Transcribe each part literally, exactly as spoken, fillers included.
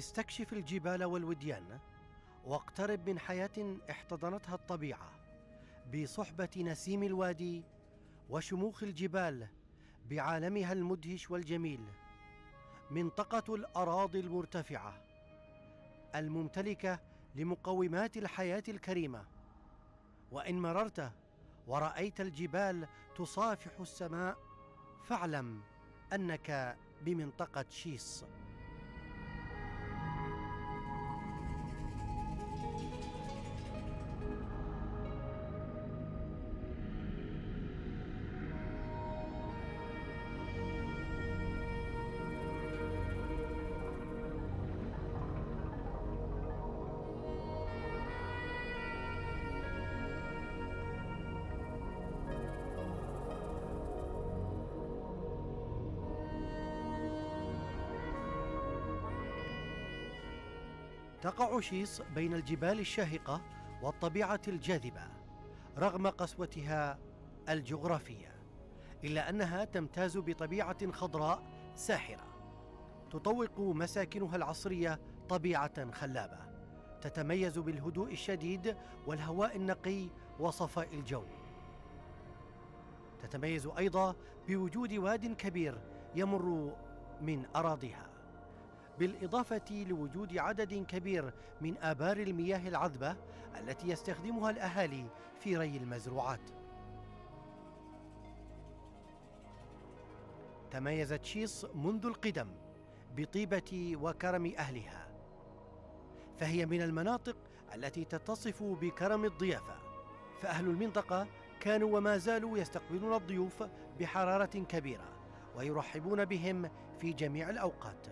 استكشف الجبال والوديان واقترب من حياة احتضنتها الطبيعة بصحبة نسيم الوادي وشموخ الجبال بعالمها المدهش والجميل. منطقة الأراضي المرتفعة الممتلكة لمقومات الحياة الكريمة. وإن مررت ورأيت الجبال تصافح السماء فاعلم أنك بمنطقة شيص. تقع شيص بين الجبال الشاهقة والطبيعة الجاذبة رغم قسوتها الجغرافية، إلا أنها تمتاز بطبيعة خضراء ساحرة تطوق مساكنها العصرية طبيعة خلابة تتميز بالهدوء الشديد والهواء النقي وصفاء الجو. تتميز أيضا بوجود واد كبير يمر من أراضيها، بالإضافة لوجود عدد كبير من آبار المياه العذبة التي يستخدمها الأهالي في ري المزروعات. تميزت شيص منذ القدم بطيبة وكرم أهلها، فهي من المناطق التي تتصف بكرم الضيافة، فأهل المنطقة كانوا وما زالوا يستقبلون الضيوف بحرارة كبيرة ويرحبون بهم في جميع الأوقات.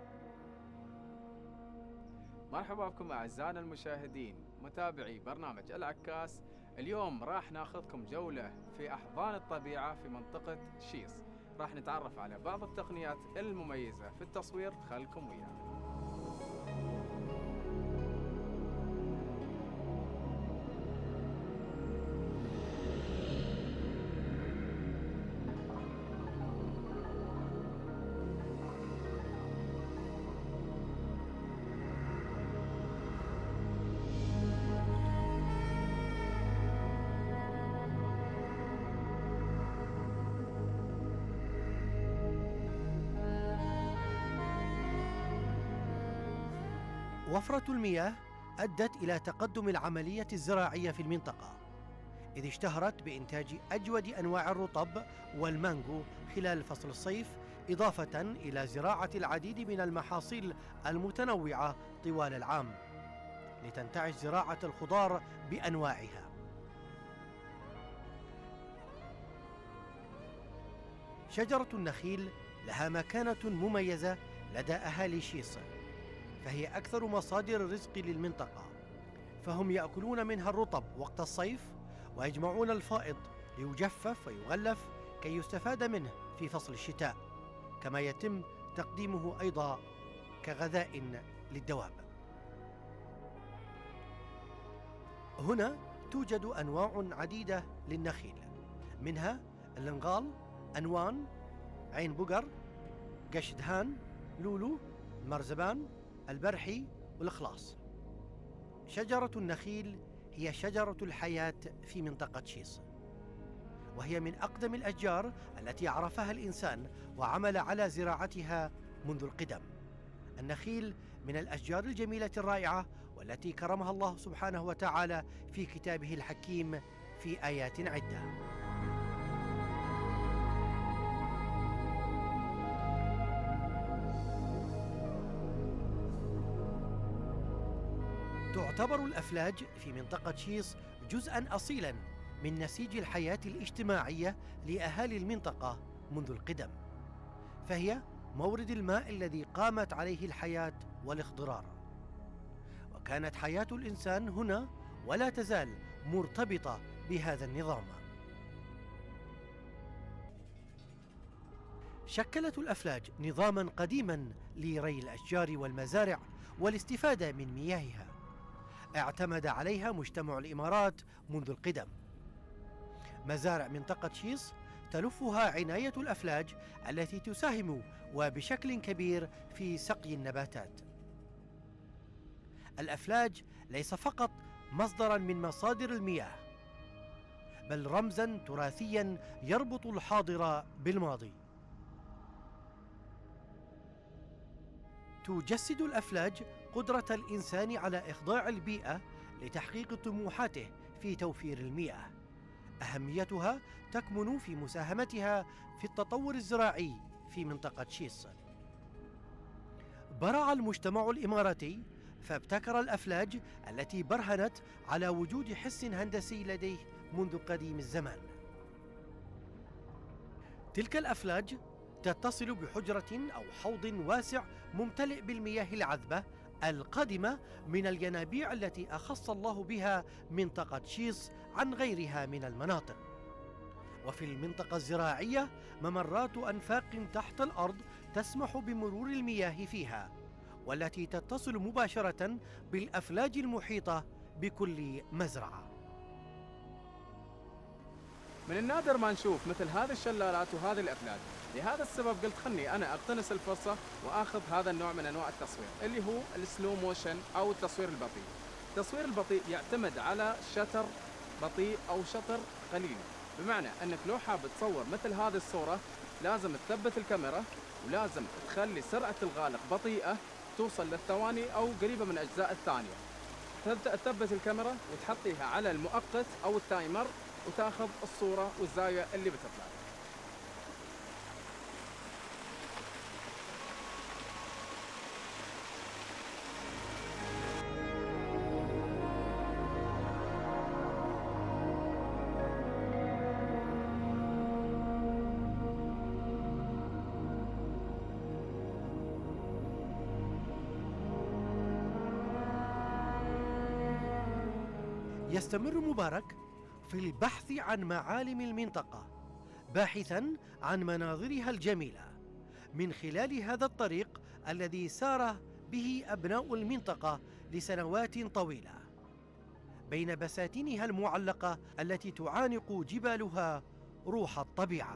مرحبا بكم أعزائنا المشاهدين متابعي برنامج العكاس. اليوم راح ناخذكم جولة في أحضان الطبيعة في منطقة شيص. راح نتعرف على بعض التقنيات المميزة في التصوير، خلكم ويانا. وفرة المياه أدت إلى تقدم العملية الزراعية في المنطقة، إذ اشتهرت بإنتاج أجود أنواع الرطب والمانجو خلال فصل الصيف، إضافة إلى زراعة العديد من المحاصيل المتنوعة طوال العام، لتنتعش زراعة الخضار بأنواعها. شجرة النخيل لها مكانة مميزة لدى أهالي شيص، فهي أكثر مصادر الرزق للمنطقة، فهم يأكلون منها الرطب وقت الصيف ويجمعون الفائض ليجفف ويغلف كي يستفاد منه في فصل الشتاء، كما يتم تقديمه أيضا كغذاء للدواب. هنا توجد أنواع عديدة للنخيل، منها اللنغال، أنوان، عين بقر، قش دهان، لولو، المرزبان، البرحي والإخلاص. شجرة النخيل هي شجرة الحياة في منطقة شيص، وهي من أقدم الأشجار التي عرفها الإنسان وعمل على زراعتها منذ القدم. النخيل من الأشجار الجميلة الرائعة والتي كرمها الله سبحانه وتعالى في كتابه الحكيم في آيات عدة. تعتبر الأفلاج في منطقة شيص جزءاً أصيلاً من نسيج الحياة الاجتماعية لأهالي المنطقة منذ القدم، فهي مورد الماء الذي قامت عليه الحياة والاخضرار، وكانت حياة الإنسان هنا ولا تزال مرتبطة بهذا النظام. شكلت الأفلاج نظاماً قديماً لري الأشجار والمزارع والاستفادة من مياهها، اعتمد عليها مجتمع الإمارات منذ القدم. مزارع منطقة شيص تلفها عناية الأفلاج التي تساهم وبشكل كبير في سقي النباتات، الأفلاج ليس فقط مصدراً من مصادر المياه، بل رمزاً تراثياً يربط الحاضر بالماضي. تجسد الأفلاج قدرة الإنسان على إخضاع البيئة لتحقيق طموحاته في توفير المياه. أهميتها تكمن في مساهمتها في التطور الزراعي في منطقة شيص. برع المجتمع الإماراتي فابتكر الأفلاج التي برهنت على وجود حس هندسي لديه منذ قديم الزمان. تلك الأفلاج تتصل بحجرة أو حوض واسع ممتلئ بالمياه العذبة القادمة من الينابيع التي أخص الله بها منطقة شيص عن غيرها من المناطق. وفي المنطقة الزراعية ممرات أنفاق تحت الأرض تسمح بمرور المياه فيها، والتي تتصل مباشرة بالأفلاج المحيطة بكل مزرعة. من النادر ما نشوف مثل هذه الشلالات وهذه الأفلاج، لهذا السبب قلت خلني أنا أقتنص الفرصة وآخذ هذا النوع من أنواع التصوير اللي هو السلو موشن أو التصوير البطيء. التصوير البطيء يعتمد على شتر بطيء أو شطر قليل، بمعنى أنك لو حاب تصور مثل هذه الصورة لازم تثبت الكاميرا ولازم تخلي سرعة الغالق بطيئة توصل للثواني أو قريبة من أجزاء الثانية. تثبت الكاميرا وتحطيها على المؤقت أو التايمر وتاخذ الصورة والزاوية اللي بتطلع. يستمر مبارك في البحث عن معالم المنطقة، باحثاً عن مناظرها الجميلة من خلال هذا الطريق الذي سار به أبناء المنطقة لسنوات طويلة بين بساتينها المعلقة التي تعانق جبالها روح الطبيعة.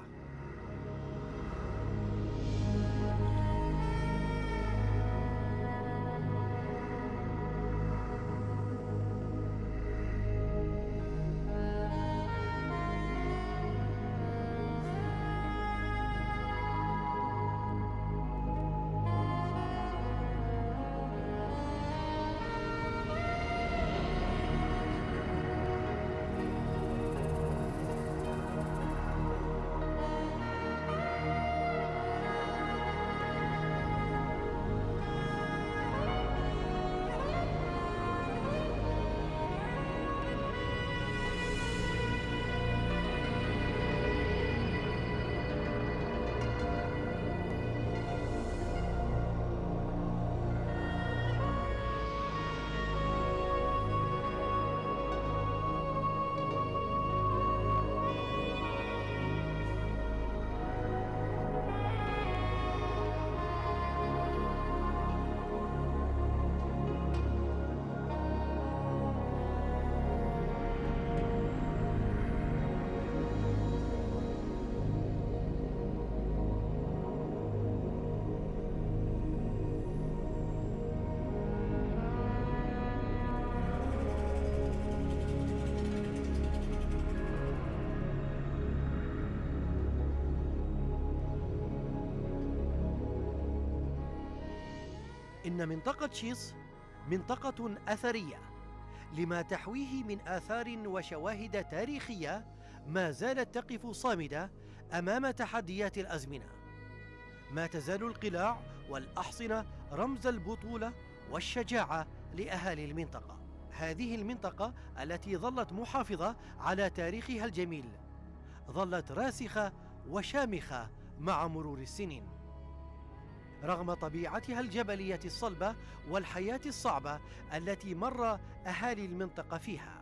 إن منطقة شيص منطقة أثرية لما تحويه من آثار وشواهد تاريخية ما زالت تقف صامدة أمام تحديات الأزمنة. ما تزال القلاع والأحصنة رمز البطولة والشجاعة لأهالي المنطقة. هذه المنطقة التي ظلت محافظة على تاريخها الجميل ظلت راسخة وشامخة مع مرور السنين رغم طبيعتها الجبلية الصلبة والحياة الصعبة التي مر أهالي المنطقة فيها.